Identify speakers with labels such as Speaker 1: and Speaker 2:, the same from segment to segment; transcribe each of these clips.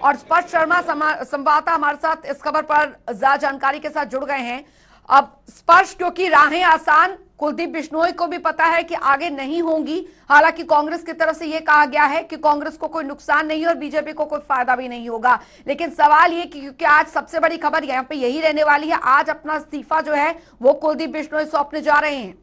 Speaker 1: और स्पर्श शर्मा संवाददाता हमारे साथ इस खबर पर ज्यादा जानकारी के साथ जुड़ गए हैं। अब स्पर्श, क्योंकि राहें आसान कुलदीप बिश्नोई को भी पता है कि आगे नहीं होंगी। हालांकि कांग्रेस की तरफ से यह कहा गया है कि कांग्रेस को कोई नुकसान नहीं और बीजेपी को कोई फायदा भी नहीं होगा। लेकिन सवाल ये कि क्योंकि आज सबसे बड़ी खबर यहाँ पे यही रहने वाली है, आज अपना इस्तीफा जो है वो कुलदीप बिश्नोई सौंपने जा रहे हैं।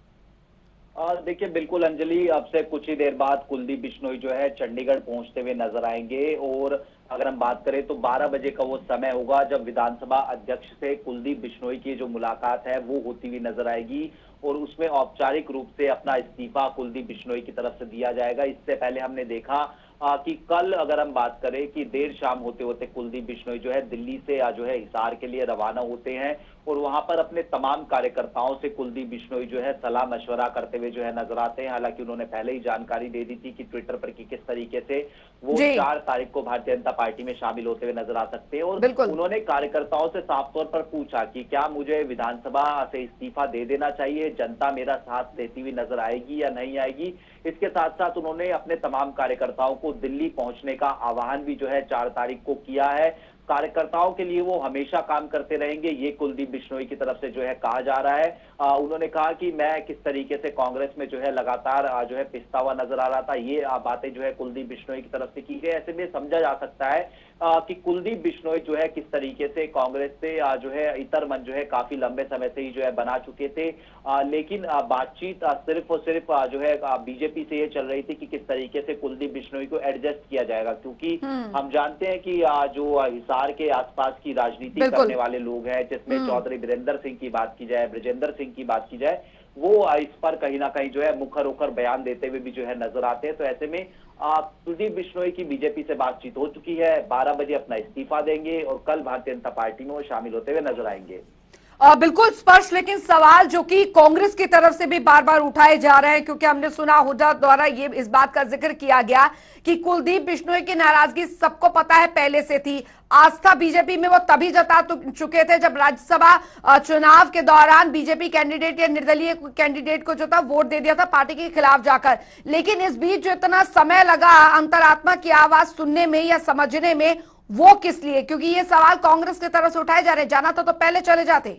Speaker 2: देखिए, बिल्कुल अंजलि, अब से कुछ ही देर बाद कुलदीप बिश्नोई जो है चंडीगढ़ पहुंचते हुए नजर आएंगे। और अगर हम बात करें तो 12 बजे का वो समय होगा जब विधानसभा अध्यक्ष से कुलदीप बिश्नोई की जो मुलाकात है वो होती हुई नजर आएगी और उसमें औपचारिक रूप से अपना इस्तीफा कुलदीप बिश्नोई की तरफ से दिया जाएगा। इससे पहले हमने देखा कि कल अगर हम बात करें कि देर शाम होते होते कुलदीप बिश्नोई जो है दिल्ली से जो है हिसार के लिए रवाना होते हैं और वहां पर अपने तमाम कार्यकर्ताओं से कुलदीप बिश्नोई जो है सलाह मशवरा करते हुए जो है नजर आते हैं। हालांकि उन्होंने पहले ही जानकारी दे दी थी कि ट्विटर पर कि किस तरीके से वो 4 तारीख को भारतीय जनता पार्टी में शामिल होते हुए नजर आ सकते हैं। और उन्होंने कार्यकर्ताओं से साफ तौर पर पूछा कि क्या मुझे विधानसभा से इस्तीफा दे देना चाहिए, जनता मेरा साथ देती हुई नजर आएगी या नहीं आएगी। इसके साथ साथ उन्होंने अपने तमाम कार्यकर्ताओं को दिल्ली पहुंचने का आह्वान भी जो है 4 तारीख को किया है। कार्यकर्ताओं के लिए वो हमेशा काम करते रहेंगे, ये कुलदीप बिश्नोई की तरफ से जो है कहा जा रहा है। उन्होंने कहा कि मैं किस तरीके से कांग्रेस में जो है लगातार जो है पिसता हुआ नजर आ रहा था, ये बातें जो है कुलदीप बिश्नोई की तरफ से की गई। ऐसे में समझा जा सकता है कि कुलदीप बिश्नोई जो है किस तरीके से कांग्रेस से जो है इतर मन जो है काफी लंबे समय से ही जो है बना चुके थे। लेकिन बातचीत सिर्फ और सिर्फ जो है बीजेपी से ये चल रही थी कि किस तरीके से कुलदीप बिश्नोई को एडजस्ट किया जाएगा, क्योंकि हम जानते हैं कि जो हिसार के आसपास की राजनीति करने वाले लोग हैं, जिसमें चौधरी वीरेंद्र सिंह की बात की जाए, ब्रजेंद्र सिंह की बात की जाए, वो इस पर कहीं ना कहीं जो है मुखर होकर बयान देते हुए भी जो है नजर आते हैं। तो ऐसे में कुलदीप बिश्नोई की बीजेपी से बातचीत हो चुकी है, 12 बजे अपना इस्तीफा देंगे और कल भारतीय जनता पार्टी में वो शामिल होते हुए नजर आएंगे।
Speaker 1: बिल्कुल स्पष्ट, लेकिन सवाल जो कि कांग्रेस की तरफ से भी बार बार उठाए जा रहे हैं, क्योंकि हमने सुना हुड्डा द्वारा ये इस बात का जिक्र किया गया कि कुलदीप बिश्नोई की नाराजगी सबको पता है पहले से थी। आस्था बीजेपी में वो तभी जता चुके थे जब राज्यसभा चुनाव के दौरान बीजेपी कैंडिडेट या निर्दलीय कैंडिडेट को जो था वोट दे दिया था पार्टी के खिलाफ जाकर। लेकिन इस बीच जो इतना समय लगा अंतरात्मा की आवाज सुनने में या समझने में, वो किस लिए? क्योंकि ये सवाल कांग्रेस की तरफ से उठाए जा रहे हैं। जाना तो पहले चले जाते।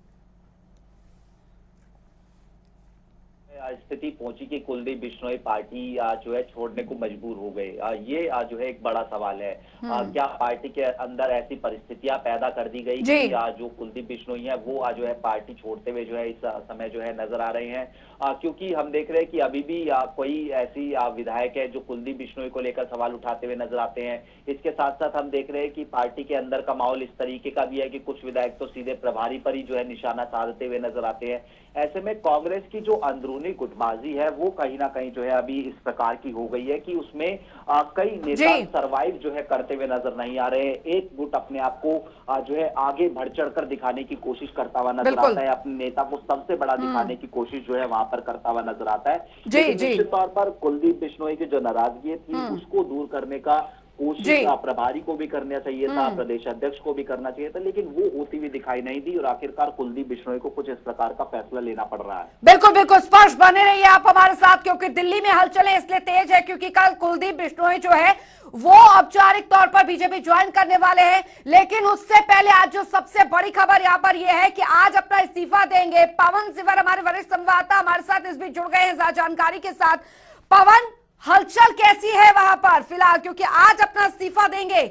Speaker 2: स्थिति पहुंची कि कुलदीप बिश्नोई पार्टी जो है छोड़ने को मजबूर हो गए, ये जो है एक बड़ा सवाल है। क्या पार्टी के अंदर ऐसी परिस्थितियां पैदा कर दी गई कि जो कुलदीप बिश्नोई है वो जो है पार्टी छोड़ते हुए जो है इस समय जो है नजर आ रहे हैं? क्योंकि हम देख रहे हैं कि अभी भी कोई ऐसी विधायक है जो कुलदीप बिश्नोई को लेकर सवाल उठाते हुए नजर आते हैं। इसके साथ साथ हम देख रहे हैं कि पार्टी के अंदर का माहौल इस तरीके का भी है कि कुछ विधायक तो सीधे प्रभारी पर ही जो है निशाना साधते हुए नजर आते हैं। ऐसे में कांग्रेस की जो अंदरूनी गुटबाजी है वो कहीं ना कहीं जो है अभी इस प्रकार की हो गई है कि उसमें कई नेता सरवाइव जो है करते हुए नजर नहीं आ रहे। एक गुट अपने आप को जो है आगे बढ़ चढ़कर दिखाने की कोशिश करता हुआ नजर आता है, अपने नेता को सबसे बड़ा दिखाने की कोशिश जो है वहां पर करता हुआ नजर आता है। निश्चित तौर पर कुलदीप बिश्नोई की जो नाराजगी थी उसको दूर करने का कोशिश प्रभारी को भी करना चाहिए था, प्रदेश अध्यक्ष को भी करना चाहिए था, लेकिन वो होती हुई दिखाई नहीं दी और आखिरकार कुलदीप बिश्नोई को कुछ इस प्रकार का फैसला लेना पड़ रहा है।
Speaker 1: बिल्कुल बिल्कुल स्पष्ट बने रहिए आप हमारे साथ, क्योंकि दिल्ली में हलचलें इसलिए तेज है क्योंकि कल कुलदीप बिश्नोई जो है वो औपचारिक तौर पर बीजेपी ज्वाइन करने वाले हैं। लेकिन उससे पहले आज जो सबसे बड़ी खबर यहाँ पर यह है कि आज अपना इस्तीफा देंगे पवन सिवर, हमारे वरिष्ठ संवाददाता हमारे साथ इस बीच जुड़ गए हैं जानकारी के साथ। पवन, हलचल कैसी है वहां पर फिलहाल, क्योंकि आज अपना इस्तीफा देंगे?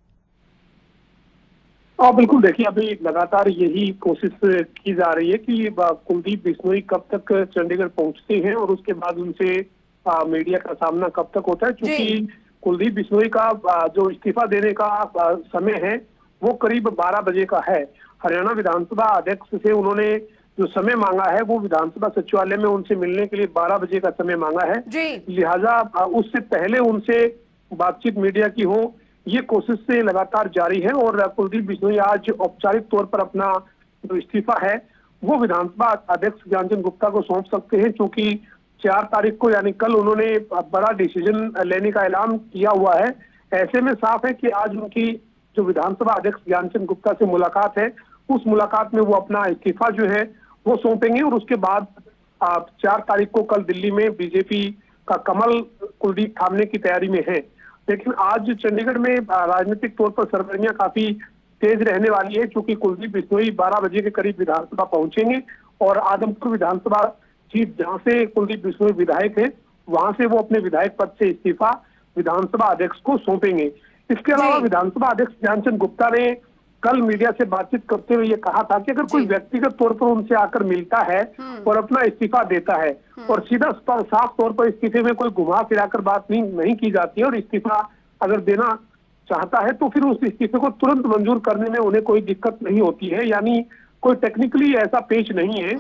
Speaker 3: बिल्कुल, देखिए अभी लगातार यही कोशिश की जा रही है कि कुलदीप बिश्नोई कब तक चंडीगढ़ पहुंचते हैं और उसके बाद उनसे मीडिया का सामना कब तक होता है। क्योंकि कुलदीप बिश्नोई का जो इस्तीफा देने का समय है वो करीब 12 बजे का है। हरियाणा विधानसभा अध्यक्ष से उन्होंने जो समय मांगा है वो विधानसभा सचिवालय में उनसे मिलने के लिए 12 बजे का समय मांगा है। लिहाजा उससे पहले उनसे बातचीत मीडिया की हो, ये कोशिश से लगातार जारी है। और कुलदीप बिश्नोई आज औपचारिक तौर पर अपना जो इस्तीफा है वो विधानसभा अध्यक्ष ज्ञानचंद गुप्ता को सौंप सकते हैं, क्योंकि 4 तारीख को यानी कल उन्होंने बड़ा डिसीजन लेने का ऐलान किया हुआ है। ऐसे में साफ है कि आज उनकी जो विधानसभा अध्यक्ष ज्ञानचंद गुप्ता से मुलाकात है, उस मुलाकात में वो अपना इस्तीफा जो है वो सौंपेंगे और उसके बाद 4 तारीख को कल दिल्ली में बीजेपी का कमल कुलदीप थामने की तैयारी में है। लेकिन आज चंडीगढ़ में राजनीतिक तौर पर सरगर्मियां काफी तेज रहने वाली है, क्योंकि कुलदीप बिश्नोई 12 बजे के करीब विधानसभा पहुंचेंगे और आदमपुर विधानसभा सीट जहां से कुलदीप बिश्नोई विधायक है, वहां से वो अपने विधायक पद से इस्तीफा विधानसभा अध्यक्ष को सौंपेंगे। इसके अलावा विधानसभा अध्यक्ष ज्ञानचंद गुप्ता ने कल मीडिया से बातचीत करते हुए ये कहा था कि अगर कोई व्यक्तिगत तौर पर उनसे आकर मिलता है और अपना इस्तीफा देता है और सीधा साफ तौर पर इस्तीफे में कोई घुमा फिराकर बात नहीं की जाती है और इस्तीफा अगर देना चाहता है तो फिर उस इस्तीफे को तुरंत मंजूर करने में उन्हें कोई दिक्कत नहीं होती है। यानी कोई टेक्निकली ऐसा पेच नहीं है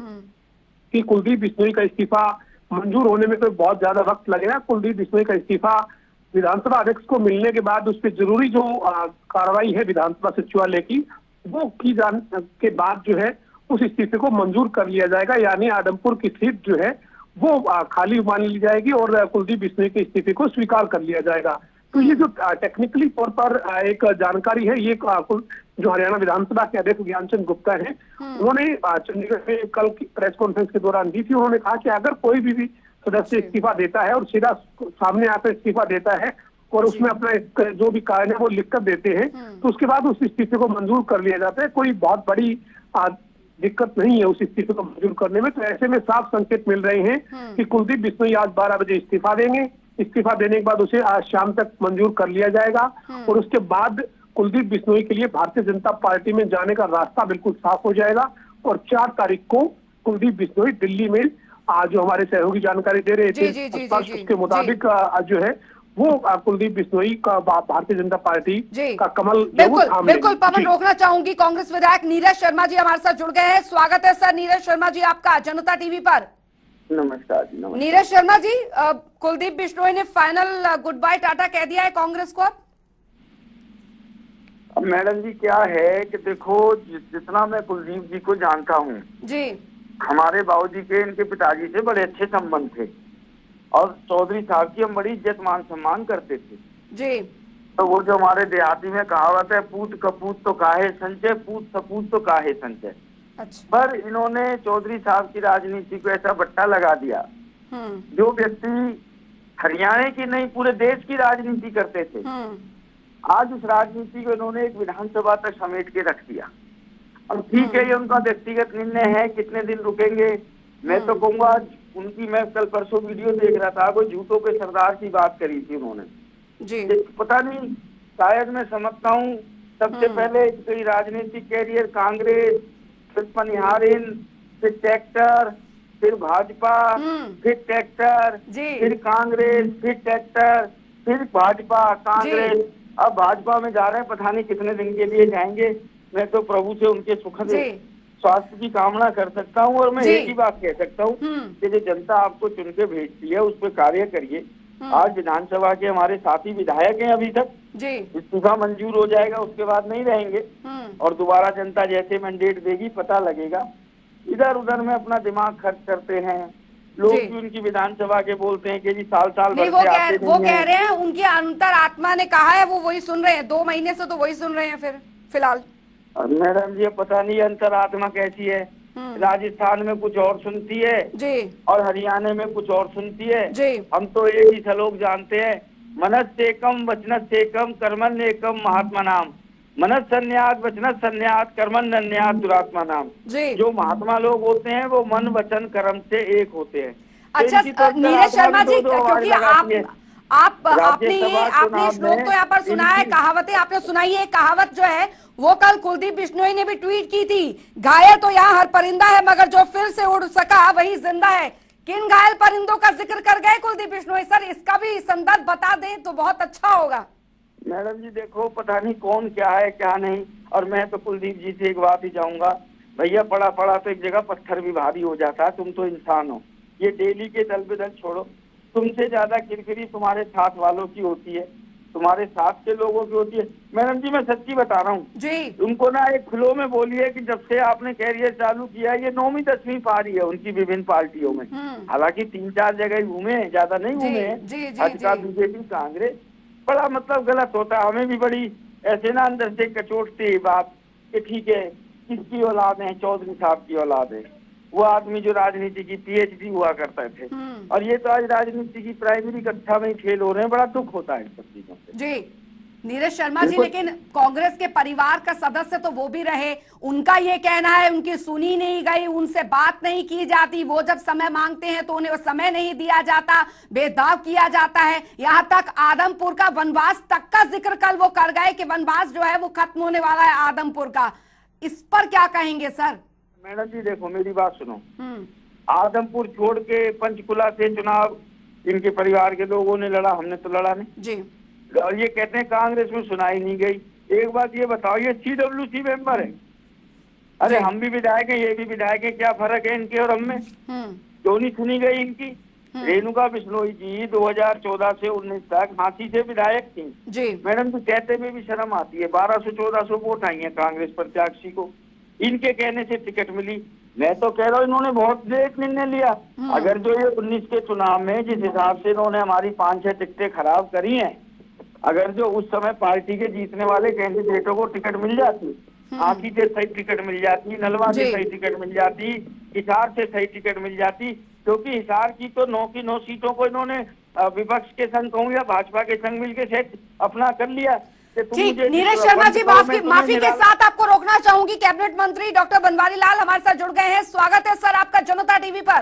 Speaker 3: कि कुलदीप बिश्नोई का इस्तीफा मंजूर होने में कोई बहुत ज्यादा वक्त लगेगा। कुलदीप बिश्नोई का इस्तीफा विधानसभा अध्यक्ष को मिलने के बाद उस पर जरूरी जो कार्रवाई है विधानसभा सचिवालय की, वो की जाने के बाद जो है उस इस्तीफे को मंजूर कर लिया जाएगा। यानी आदमपुर की सीट जो है वो खाली मान ली जाएगी और कुलदीप बिश्नोई के इस्तीफे को स्वीकार कर लिया जाएगा। तो ये जो टेक्निकली तौर पर एक जानकारी है, ये जो हरियाणा विधानसभा के अध्यक्ष ज्ञानचंद गुप्ता हैं, उन्होंने चंडीगढ़ में कल की प्रेस कॉन्फ्रेंस के दौरान दी थी। उन्होंने कहा कि अगर कोई भी सदस्य इस्तीफा देता है और सीधा सामने आकर इस्तीफा देता है और उसमें अपना जो भी कारण है वो लिखकर देते हैं, तो उसके बाद उस इस्तीफे को मंजूर कर लिया जाता है। कोई बहुत बड़ी दिक्कत नहीं है उस इस्तीफे को मंजूर करने में। तो ऐसे में साफ संकेत मिल रहे हैं कि कुलदीप बिश्नोई आज 12 बजे इस्तीफा देंगे। इस्तीफा देने के बाद उसे आज शाम तक मंजूर कर लिया जाएगा और उसके बाद कुलदीप बिश्नोई के लिए भारतीय जनता पार्टी में जाने का रास्ता बिल्कुल साफ हो जाएगा और 4 तारीख को कुलदीप बिश्नोई दिल्ली में आज जो हमारे सहयोगी जानकारी दे रहे थे उसके मुताबिक जो है वो कुलदीप बिश्नोई का भारतीय जनता पार्टी का कमल
Speaker 1: बिल्कुल पवन रोकना चाहूंगी। कांग्रेस विधायक नीरज शर्मा जी हमारे साथ जुड़ गए हैं। स्वागत है सर नीरज शर्मा जी आपका जनता टीवी पर।
Speaker 4: नमस्कार जी। नमस्कार
Speaker 1: नीरज शर्मा जी, कुलदीप बिश्नोई ने फाइनल गुड बाय टाटा कह दिया है कांग्रेस को।
Speaker 4: अब मैडम जी क्या है कि देखो, जितना मैं कुलदीप जी को जानता हूँ
Speaker 1: जी,
Speaker 4: हमारे बाबूजी के इनके पिताजी से बड़े अच्छे संबंध थे और चौधरी साहब की हम बड़ी इज्जत मान सम्मान करते थे
Speaker 1: जी।
Speaker 4: तो वो जो हमारे देहाती में कहावत है, पूत कपूत तो काहे संचय, पूत सपूत तो काहे संचय।
Speaker 1: अच्छा।
Speaker 4: पर इन्होंने चौधरी साहब की राजनीति को ऐसा बट्टा लगा दिया, जो व्यक्ति हरियाणा की नहीं पूरे देश की राजनीति करते थे, आज उस राजनीति को इन्होंने एक विधानसभा तक समेट के रख दिया। और ठीक है, ये उनका व्यक्तिगत निर्णय है, कितने दिन रुकेंगे। मैं तो कहूँगा उनकी, मैं कल परसों वीडियो देख रहा था, कोई झूठों के सरदार की बात करी थी उन्होंने
Speaker 1: जी।
Speaker 4: पता नहीं, शायद मैं समझता हूँ सबसे पहले कोई राजनीतिक कैरियर कांग्रेस, फिर पनिहारिन, फिर ट्रैक्टर, फिर भाजपा, फिर ट्रैक्टर, फिर कांग्रेस, फिर ट्रैक्टर, फिर भाजपा, कांग्रेस, अब भाजपा में जा रहे हैं, पता नहीं कितने दिन के लिए जाएंगे। मैं तो प्रभु से उनके सुखद स्वास्थ्य की कामना कर सकता हूँ और मैं एक ही बात कह सकता हूँ कि जो जनता आपको चुन के भेजती है उस पर कार्य करिए। आज विधानसभा के हमारे साथी विधायक हैं, अभी तक इस्तीफा मंजूर हो जाएगा, उसके बाद नहीं रहेंगे और दोबारा जनता जैसे मैंडेट देगी पता लगेगा। इधर उधर में अपना दिमाग खर्च करते हैं लोग भी, उनकी विधानसभा के बोलते हैं कि जी साल
Speaker 1: वो कह रहे हैं, उनकी अंतर आत्मा ने कहा है, वो वही सुन रहे हैं, 2 महीने से तो वही सुन रहे हैं फिर फिलहाल।
Speaker 4: मैडम जी पता नहीं अंतरात्मा कैसी है, राजस्थान में कुछ और सुनती है जी और हरियाणा में कुछ और सुनती है जी। हम तो एक ही श्लोक जानते हैं, मनस से कम वचनस से कम कर्मन एकम महात्मा नाम, मनस संन्यास वचनस संन्यास कर्मन नन्यास दुरात्मा नाम। जो महात्मा लोग होते हैं वो मन वचन कर्म से एक होते हैं।
Speaker 1: अच्छा नीरज शर्मा जी, क्योंकि आपने ये श्लोक तो यहाँ पर सुना है, कहावतें आपने सुनाई है। कहावत जो है वो कल कुलदीप बिश्नोई ने भी ट्वीट की थी, घायल तो यहाँ हर परिंदा है मगर जो फिर से उड़ सका वही जिंदा है। किन घायल परिंदों का जिक्र कर गए कुलदीप बिश्नोई सर, इसका भी संदर्भ बता दें तो बहुत अच्छा होगा।
Speaker 4: मैडम जी देखो, पता नहीं कौन क्या है क्या नहीं, और मैं तो कुलदीप जी से एक बात ही चाहूंगा, भैया पड़ा पड़ा तो एक जगह पत्थर भी भारी हो जाता है, तुम तो इंसान हो, ये डेली के दल बदल छोड़ो। तुमसे ज्यादा किरकिरी तुम्हारे साथ वालों की होती है, तुम्हारे साथ के लोगों की होती है। मैडम जी मैं सच्ची बता रहा हूँ जी, उनको ना एक फ्लो में बोलिए कि जब से आपने कैरियर चालू किया है, ये 9वीं 10वीं पारी है उनकी विभिन्न पार्टियों में, हालांकि 3-4 जगह घूमे, ज्यादा नहीं घूमे हैं, भाजपा बीजेपी कांग्रेस, बड़ा मतलब गलत होता है। हमें भी बड़ी ऐसे ना अंदर से कचोटती है बात कि ठीक है किसकी औलाद है, चौधरी साहब की औलाद है, वो आदमी जो राजनीति की PhD हुआ करते थे, और ये तो आज राजनीति की प्राइमरी कक्षा में ही फेल हो रहे हैं। बड़ा दुख होता है इन सब चीजों से।
Speaker 1: जी नीरज शर्मा जी, लेकिन कांग्रेस के परिवार का सदस्य तो वो भी रहे, उनका ये कहना है उनकी सुनी नहीं गई, उनसे बात नहीं की जाती, वो जब समय मांगते हैं तो उन्हें वो समय नहीं दिया जाता, भेदभाव किया जाता है। यहाँ तक आदमपुर का वनवास तक का जिक्र कल वो कर गए कि वनवास जो है वो खत्म होने वाला है आदमपुर का। इस पर क्या कहेंगे सर?
Speaker 4: मैडम जी देखो, मेरी बात सुनो। आदमपुर छोड़ के पंचकुला से चुनाव इनके परिवार के लोगों ने लड़ा, हमने तो लड़ा नहीं
Speaker 1: जी।
Speaker 4: और ये कहते हैं कांग्रेस में सुनाई नहीं गई। एक बात ये बताओ, ये CWC मेंबर है, अरे हम भी विधायक हैं, ये भी विधायक है, क्या फर्क है इनके और हम में? क्यों नहीं सुनी गई इनकी? रेणुका बिश्नोई जी 2014 से 19 तक हाथी से विधायक थी
Speaker 1: जी।
Speaker 4: मैडम तो कहते में भी शर्म आती है। 1200-1400 वोट आई है कांग्रेस प्रत्याशी को, इनके कहने से टिकट मिली। मैं तो कह रहा हूँ इन्होंने बहुत लेट निर्णय लिया। अगर जो ये 19 के चुनाव में जिस हिसाब से इन्होंने हमारी 5-6 टिकटें खराब करी हैं, अगर जो उस समय पार्टी के जीतने वाले कैंडिडेटों को टिकट मिल जाती, आंखी से सही टिकट मिल जाती, नलवा से सही टिकट मिल जाती, हिसार से सही टिकट मिल जाती, क्योंकि हिसार की तो 9 की 9 सीटों को इन्होंने विपक्ष के संग कहूँ या भाजपा के संग मिलकर सेट अपना कर लिया।
Speaker 1: ठीक, नीरज शर्मा जी माफी के साथ आपको रोकना चाहूंगी। कैबिनेट मंत्री डॉक्टर बनवारी लाल हमारे साथ जुड़ गए हैं। स्वागत है सर आपका जनता टीवी पर।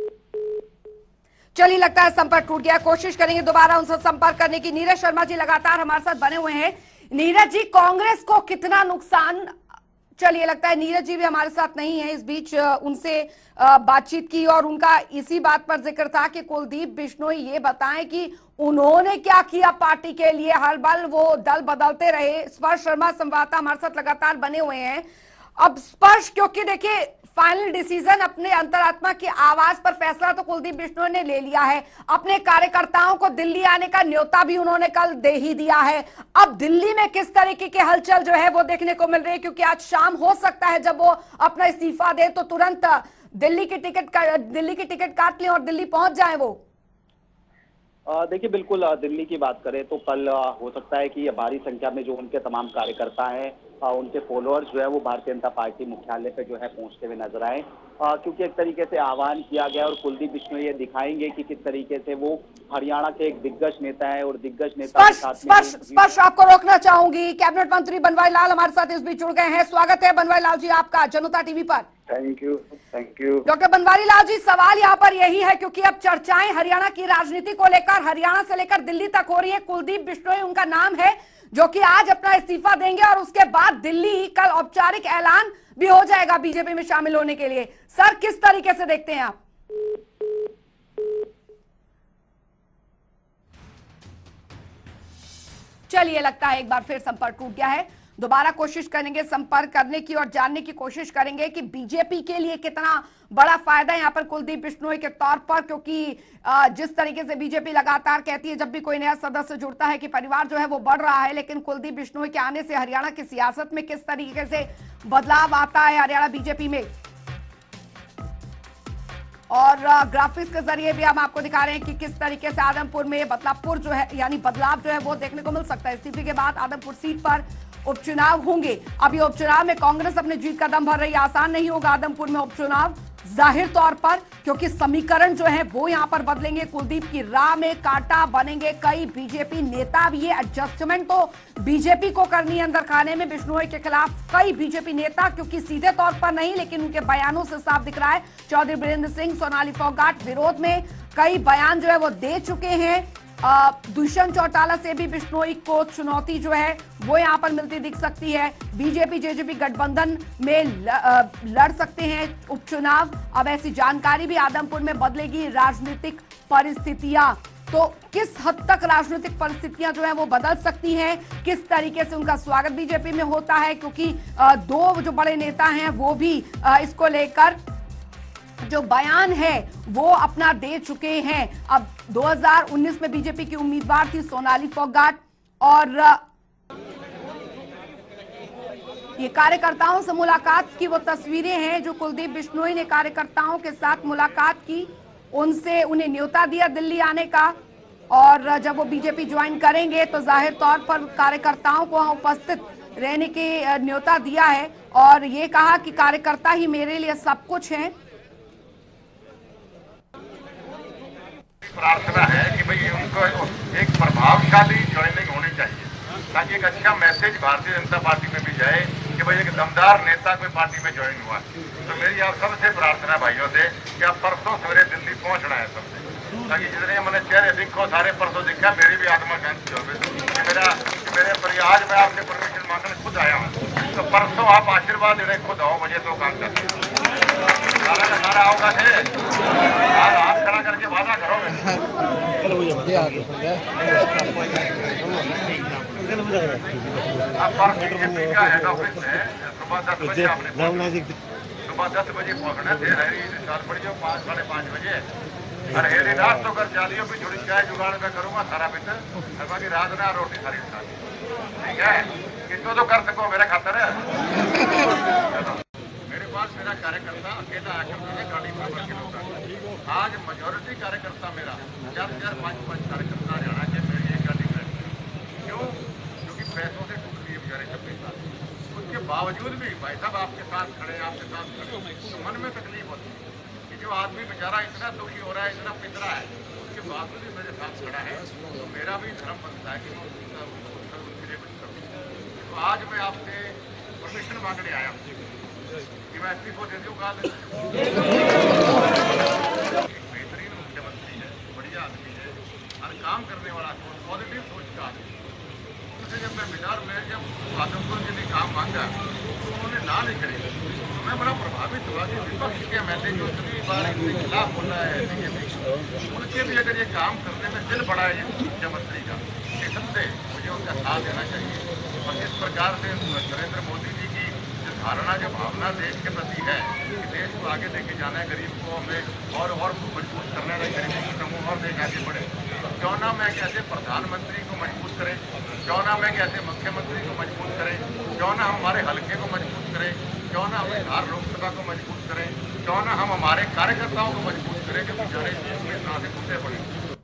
Speaker 1: चलिए लगता है संपर्क टूट गया, कोशिश करेंगे दोबारा उनसे संपर्क करने की। नीरज शर्मा जी लगातार हमारे साथ बने हुए हैं। नीरज जी, कांग्रेस को कितना नुकसान, चलिए लगता है नीरज जी भी हमारे साथ नहीं है, इस बीच उनसे बातचीत की और उनका इसी बात पर जिक्र था कि कुलदीप बिश्नोई ये बताएं कि उन्होंने क्या किया पार्टी के लिए। हर बार वो दल बदलते रहे। स्पर्श शर्मा संवाददाता हमारे साथ लगातार बने हुए हैं। अब स्पर्श, क्योंकि देखिए फाइनल डिसीजन अपने अंतरात्मा की आवाज पर फैसला तो कुलदीप बिश्नोई ने ले लिया है। अपने कार्यकर्ताओं को दिल्ली आने का न्योता भी उन्होंने कल दे ही दिया है। अब दिल्ली में किस तरीके के हलचल जो है वो देखने को मिल रही है, क्योंकि आज शाम हो सकता है जब वो अपना इस्तीफा दे तो तुरंत दिल्ली की टिकट काट लें और दिल्ली पहुंच जाए वो।
Speaker 2: देखिए बिल्कुल, दिल्ली की बात करें तो कल हो सकता है कि भारी संख्या में जो उनके तमाम कार्यकर्ता हैं, उनके फॉलोअर्स जो है वो भारतीय जनता पार्टी मुख्यालय पे जो है पहुंचते हुए नजर आए, क्योंकि एक तरीके से आह्वान किया गया और कुलदीप बिश्नोई ये दिखाएंगे कि किस तरीके से वो हरियाणा के एक दिग्गज नेता है और दिग्गज नेता के साथ
Speaker 1: स्पर्श आपको रोकना चाहूंगी। कैबिनेट मंत्री बनवारी लाल हमारे साथ इस बीच जुड़ गए हैं। स्वागत है बनवारी लाल जी आपका जनता टीवी पर।
Speaker 4: Thank you
Speaker 1: doctor Banwari Lal ji, सवाल यहाँ पर यही है, क्योंकि अब चर्चाएं हरियाणा की राजनीति को लेकर हरियाणा से लेकर दिल्ली तक हो रही है। कुलदीप बिश्नोई उनका नाम है जो कि आज अपना इस्तीफा देंगे और उसके बाद दिल्ली कल औपचारिक ऐलान भी हो जाएगा बीजेपी में शामिल होने के लिए। सर किस तरीके से देखते हैं आप? चलिए लगता है एक बार फिर संपर्क टूट गया है। दोबारा कोशिश करेंगे संपर्क करने की और जानने की कोशिश करेंगे कि बीजेपी के लिए कितना बड़ा फायदा है यहाँ पर कुलदीप बिश्नोई के तौर पर, क्योंकि जिस तरीके से बीजेपी लगातार कहती है जब भी कोई नया सदस्य जुड़ता है कि परिवार जो है वो बढ़ रहा है, लेकिन कुलदीप बिश्नोई के आने से हरियाणा की सियासत में किस तरीके से बदलाव आता है हरियाणा बीजेपी में। और ग्राफिक्स के जरिए भी हम आपको दिखा रहे हैं कि किस तरीके से आदमपुर में बदलापुर जो है यानी बदलाव जो है वो देखने को मिल सकता है। इस्तीफे के बाद आदमपुर सीट पर उपचुनाव होंगे। अभी उपचुनाव में कांग्रेस अपने जीत का दम भर रही है। आसान नहीं होगा आदमपुर में उपचुनाव जाहिर तौर पर, क्योंकि समीकरण जो है वो यहां पर बदलेंगे। कुलदीप की राह में कांटा बनेंगे कई बीजेपी नेता भी। ये एडजस्टमेंट तो बीजेपी को करनी है अंदर खाने में बिश्नोई के खिलाफ कई बीजेपी नेता, क्योंकि सीधे तौर पर नहीं लेकिन उनके बयानों से साफ दिख रहा है। चौधरी बीरेंद्र सिंह, सोनाली फोगाट विरोध में कई बयान जो है वो दे चुके हैं। दुष्यंत चौटाला से भी बिश्नोई को चुनौती जो है वो यहां पर मिलती दिख सकती है। बीजेपी जेजेपी गठबंधन में लड़ सकते हैं उपचुनाव। अब ऐसी जानकारी भी आदमपुर में बदलेगी राजनीतिक परिस्थितियां। तो किस हद तक राजनीतिक परिस्थितियां जो है वो बदल सकती हैं, किस तरीके से उनका स्वागत बीजेपी में होता है, क्योंकि दो जो बड़े नेता हैं वो भी इसको लेकर जो बयान है वो अपना दे चुके हैं। अब 2019 में बीजेपी की उम्मीदवार थी सोनाली फोगाट और ये कार्यकर्ताओं से मुलाकात की वो तस्वीरें हैं जो कुलदीप बिश्नोई ने कार्यकर्ताओं के साथ मुलाकात की, उनसे उन्हें न्योता दिया दिल्ली आने का। और जब वो बीजेपी ज्वाइन करेंगे तो जाहिर तौर पर कार्यकर्ताओं को वहां उपस्थित रहने की न्योता दिया है और ये कहा कि कार्यकर्ता ही मेरे लिए सब कुछ है।
Speaker 5: प्रार्थना है कि भाई उनको एक प्रभावशाली ज्वाइनिंग होनी चाहिए, ताकि एक अच्छा मैसेज भारतीय जनता पार्टी में भी जाए कि भाई एक दमदार नेता कोई पार्टी में ज्वाइन हुआ। तो मेरी आप सबसे प्रार्थना भाइयों से कि आप परसों सवेरे दिल्ली पहुंचना है सबसे, ताकि जितने मैंने चेहरे दिखो सारे परसों दिखा, मेरी भी आत्मा शांति हो मेरे प्रयाग में आपसे परमिशन मांगने खुद आया हूँ। तो परसों आप आशीर्वाद देने खुद आओ, मुझे तो काम करते सारा का सारा आओगा थे, हाथ खड़ा करके वादा करोगे। आप बीजेपी का हेड ऑफिस है, सुबह 10 बजे आपने सुबह 10 बजे पहुंचना थे, सात बजे 5 साढ़े 5 बजे। अरे हेरी रात तो कर चालियो भी थोड़ी चाय जुगाड़ में करूंगा सारा बिंद, बाकी रात ना रोटी सारी ठीक है, किसको तो कर सको मेरा खातर है। मेरे पास मेरा कार्यकर्ता अकेला आया करता है गाड़ी बराबर के लोग, आज मेजोरिटी कार्यकर्ता मेरा 4,500 कार्यकर्ता हरियाणा के मेरी एक गाड़ी में। क्यों? क्योंकि पैसों से टूट दिए बेचारे 26 साल, उसके बावजूद भी भाई साहब आपके साथ खड़े, आपके साथ खड़े, तो मन में तकलीफ होती है कि जो आदमी बेचारा इतना दुखी हो रहा है, इतना पितरा है, उसके बावजूद भी मेरे साथ खड़ा है, तो मेरा भी धर्म बनता है कि उसके लिए कुछ करूँ। तो आज मैं आपसे परमिशन मांगने आया हूँ कि मैं इस्तीफा दे दूँ। एक बेहतरीन मुख्यमंत्री है, बढ़िया आदमी है, हर काम करने वाला, पॉजिटिव सोच का आदमी। जब मैं मिला, मैं जब आदमपुर के लिए काम मांगा तो उन्होंने ना नहीं करी, तो मैं बड़ा प्रभावित हुआ कि विपक्ष के मैंने जो सभी बार इनके खिलाफ बोल रहा है बीजेपी, उनके भी अगर ये काम करने में दिल बड़ा है मुख्यमंत्री का, एकदम से मुझे उनका साथ देना चाहिए। और इस प्रकार से नरेंद्र मोदी जी की जो धारणा, जो भावना देश के प्रति है कि देश को आगे लेके जाना है, गरीब को हमें और मजबूत करना है, गरीबों को समूह और देश आगे बढ़े, तो क्यों ना मैं कैसे प्रधानमंत्री को मजबूत करें, क्यों ना मैं कैसे मुख्यमंत्री को मजबूत करें, क्यों ना हम हमारे हल्के को मजबूत करें, क्यों ना हम बिहार लोकसभा को मजबूत करें, क्यों ना हम हमारे कार्यकर्ताओं को मजबूत करें जो बेचारे देश में इस तरह से टूटे पड़े।